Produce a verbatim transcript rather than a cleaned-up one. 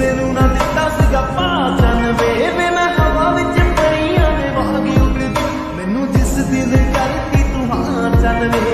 ਕਿਸੇ ਨੂੰ ਨਾ ਦਿੱਤਾ ਸੀਗਾ ਪਾਚਨ ਵੇ ਵੇ ਮੈਂ ਹਵਾ ਵਿੱਚ ਪਰੀਆਂ ਦੇ ਵਾਂਗ ਉੱਡਦੀ ਮੈਨੂੰ ਜਿਸ ਦਿਨ ਕਰਤੀ ਤੂੰ ਹਾਂ ਚੱਲ ਵੇ